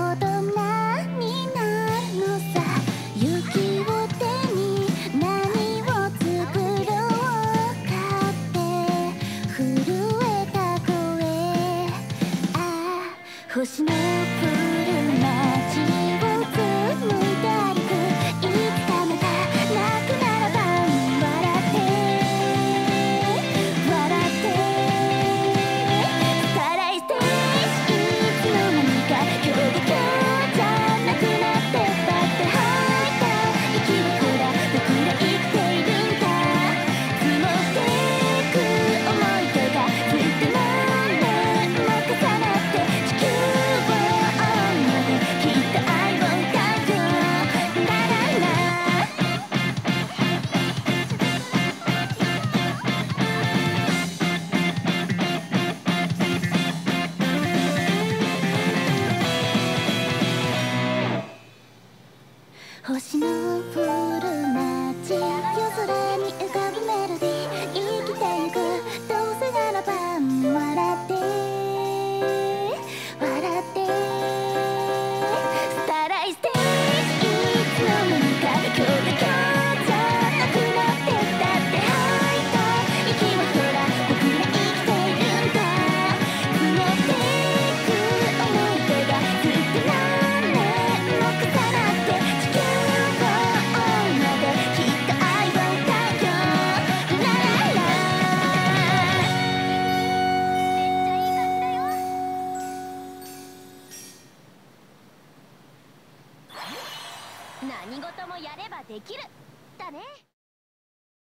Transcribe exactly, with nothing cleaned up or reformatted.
大人になるのさ。雪を手に何を作ろうかって震えた声。ああ星の降る街を紡いで歩く。いつかまた泣くならば笑って笑って。スターライステージいつの間にか今日が今日じゃなくなってパッて吐いた息はほら僕ら生きているんだ。積もってく思い出がずっと何年も重なって地球を覆うまできっと愛を歌うよ。ラララ星の降る街、夜空に浮かぶメロディー、生きてゆくどうせならば笑って笑って。スターライステージいつの間にか今日が今日じゃなくなってだって吐いた息はほら僕ら生きているんだ。積もってく思い出がずっと何年も重なって地球を覆うまできっと愛を歌うよ。ラララ何事もやればできるだね。